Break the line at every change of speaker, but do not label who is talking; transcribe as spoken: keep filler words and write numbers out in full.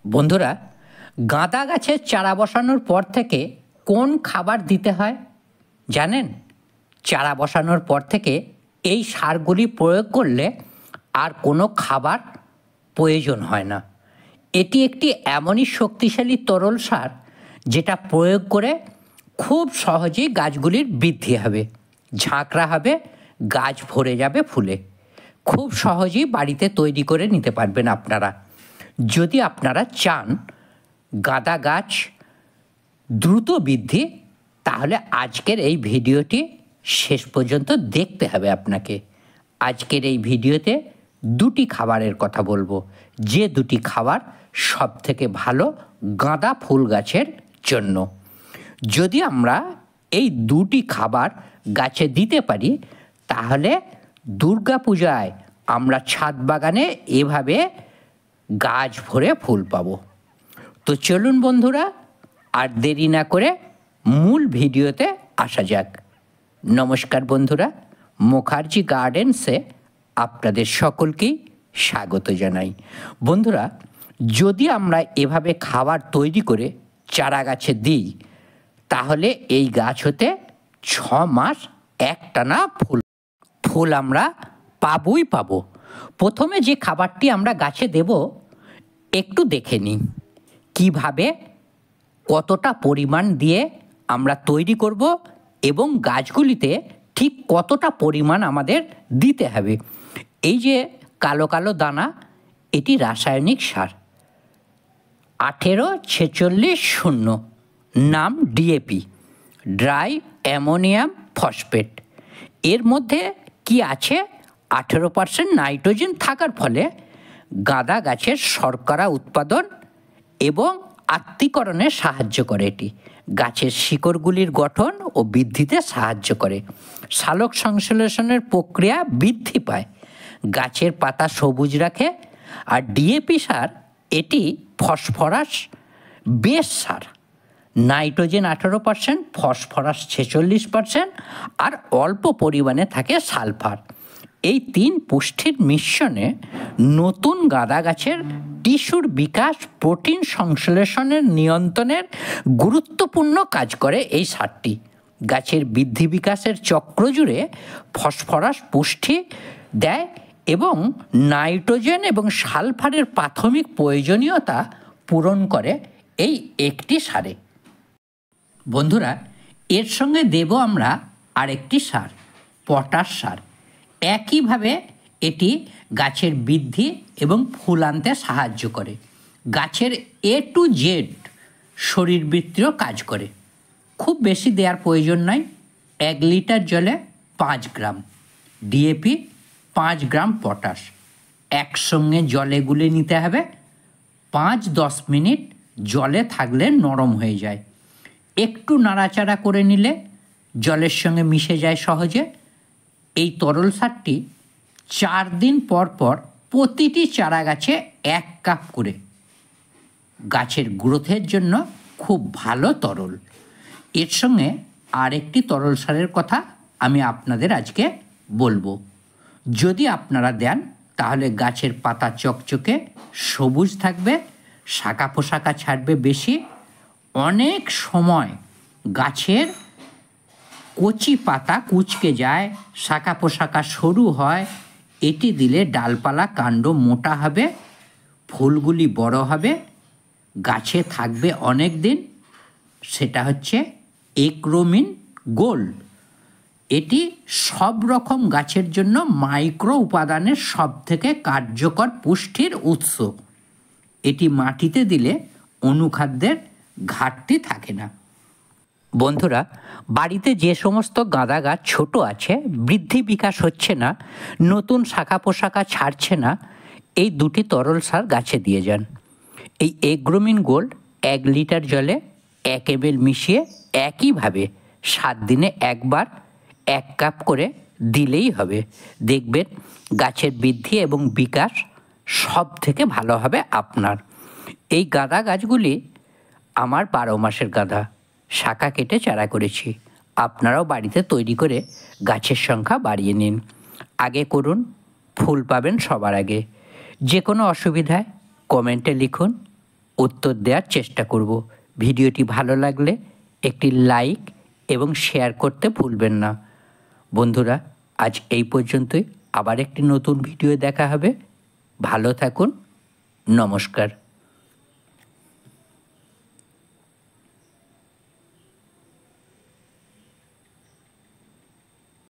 বন্ধুরা, গাঁদা গাছের চারা বসানোর পর থেকে কোন খাবার দিতে হয় জানেন? চারা বসানোর পর থেকে এই সারগুলি প্রয়োগ করলে আর কোনো খাবার প্রয়োজন হয় না। এটি একটি এমনই শক্তিশালী তরল সার যেটা প্রয়োগ করে খুব সহজেই গাছগুলির বৃদ্ধি হবে, ঝাঁকড়া হবে, গাছ ভরে যাবে ফুলে। খুব সহজেই বাড়িতে তৈরি করে নিতে পারবেন আপনারা। যদি আপনারা চান গাঁদা গাছ দ্রুত বৃদ্ধি, তাহলে আজকের এই ভিডিওটি শেষ পর্যন্ত দেখতে হবে আপনাকে। আজকের এই ভিডিওতে দুটি খাবারের কথা বলবো, যে দুটি খাবার সব থেকে ভালো গাঁদা ফুল গাছের জন্য। যদি আমরা এই দুটি খাবার গাছে দিতে পারি, তাহলে দুর্গা পূজায় আমরা ছাদ বাগানে এভাবে গাছ ভরে ফুল পাবো। তো চলুন বন্ধুরা, আর দেরি না করে মূল ভিডিওতে আসা যাক। নমস্কার বন্ধুরা, মুখার্জি গার্ডেন্সে আপনাদের সকলকেই স্বাগত জানাই। বন্ধুরা, যদি আমরা এভাবে খাবার তৈরি করে চারা গাছে দিই, তাহলে এই গাছ হতে ছ মাস একটানা ফুল ফুল আমরা পাবই পাবো। প্রথমে যে খাবারটি আমরা গাছে দেব, একটু দেখে নিই কীভাবে, কতটা পরিমাণ দিয়ে আমরা তৈরি করব এবং গাছগুলিতে ঠিক কতটা পরিমাণ আমাদের দিতে হবে। এই যে কালো কালো দানা, এটি রাসায়নিক সার আঠেরো ছেচল্লিশ শূন্য, নাম ডিএপি, ড্রাই অ্যামোনিয়াম ফসফেট। এর মধ্যে কি আছে? আঠেরো পার্সেন্ট নাইট্রোজেন থাকার ফলে গাঁদা গাছের শর্করা উৎপাদন এবং আত্তীকরণে সাহায্য করে। এটি গাছের শিকড়গুলির গঠন ও বৃদ্ধিতে সাহায্য করে। সালোক সংশ্লেষণের প্রক্রিয়া বৃদ্ধি পায়, গাছের পাতা সবুজ রাখে। আর ডিএপি সার এটি ফসফরাস বেস সার, নাইট্রোজেন আঠেরো পার্সেন্ট, ফসফরাস ছেচল্লিশ পার্সেন্ট, আর অল্প পরিমাণে থাকে সালফার। এই তিন পুষ্টির মিশ্রণে নতুন গাঁদা গাছের টিস্যুর বিকাশ, প্রোটিন সংশ্লেষণের নিয়ন্ত্রণের গুরুত্বপূর্ণ কাজ করে এই সারটি। গাছের বৃদ্ধি বিকাশের চক্র জুড়ে ফসফরাস পুষ্টি দেয় এবং নাইট্রোজেন এবং সালফারের প্রাথমিক প্রয়োজনীয়তা পূরণ করে এই একটি সারে। বন্ধুরা, এর সঙ্গে দেব আমরা আরেকটি সার, পটাশ সার। একইভাবে এটি গাছের বৃদ্ধি এবং ফুল আনতে সাহায্য করে। গাছের এ টু জেড শরীরবৃত্তীয় কাজ করে। খুব বেশি দেওয়ার প্রয়োজন নয়। এক লিটার জলে পাঁচ গ্রাম ডিএপি, পাঁচ গ্রাম পটাশ একসঙ্গে জলে গুলে নিতে হবে। পাঁচ দশ মিনিট জলে থাকলে নরম হয়ে যায়। একটু নাড়াচাড়া করে নিলে জলের সঙ্গে মিশে যায় সহজে। এই তরল সারটি চার দিন পর পর প্রতিটি চারা গাছে এক কাপ করে, গাছের গ্রোথের জন্য খুব ভালো তরল। এর সঙ্গে আরেকটি তরল সারের কথা আমি আপনাদের আজকে বলবো। যদি আপনারা দেন, তাহলে গাছের পাতা চকচকে সবুজ থাকবে, শাখা পোশাকা ছাড়বে বেশি। অনেক সময় গাছের কচি পাতা কুঁচকে যায়, শাখা পোশাকা সরু হয়। এটি দিলে ডালপালা কাণ্ড মোটা হবে, ফুলগুলি বড় হবে, গাছে থাকবে অনেক দিন। সেটা হচ্ছে এগ্রোমিন গোল্ড। এটি সব রকম গাছের জন্য মাইক্রো উপাদানের সব থেকে কার্যকর পুষ্টির উৎস। এটি মাটিতে দিলে অনুখাদ্যের ঘাটতি থাকে না। বন্ধুরা, বাড়িতে যে সমস্ত গাঁদা গাছ ছোট আছে, বৃদ্ধি বিকাশ হচ্ছে না, নতুন শাখা পোশাকা ছাড়ছে না, এই দুটি তরল সার গাছে দিয়ে যান। এই এগ্রোমিন গোল্ড এক লিটার জলে এক এম এল মিশিয়ে একইভাবে সাত দিনে একবার এক কাপ করে দিলেই হবে। দেখবেন গাছের বৃদ্ধি এবং বিকাশ সব থেকে ভালো হবে আপনার। এই গাঁদা গাছগুলি আমার বারো মাসের গাঁদা, শাখা কেটে চারা করেছি। আপনারাও বাড়িতে তৈরি করে গাছের সংখ্যা বাড়িয়ে নিন। আগে করুন, ফুল পাবেন সবার আগে। যে কোনো অসুবিধায় কমেন্টে লিখুন। উত্তর দেওয়ার চেষ্টা করব। ভিডিওটি ভালো লাগলে একটি লাইক এবং শেয়ার করতে ভুলবেন না। বন্ধুরা, আজ এই পর্যন্তই। আবার একটি নতুন ভিডিও দেখা হবে। ভালো থাকুন। নমস্কার।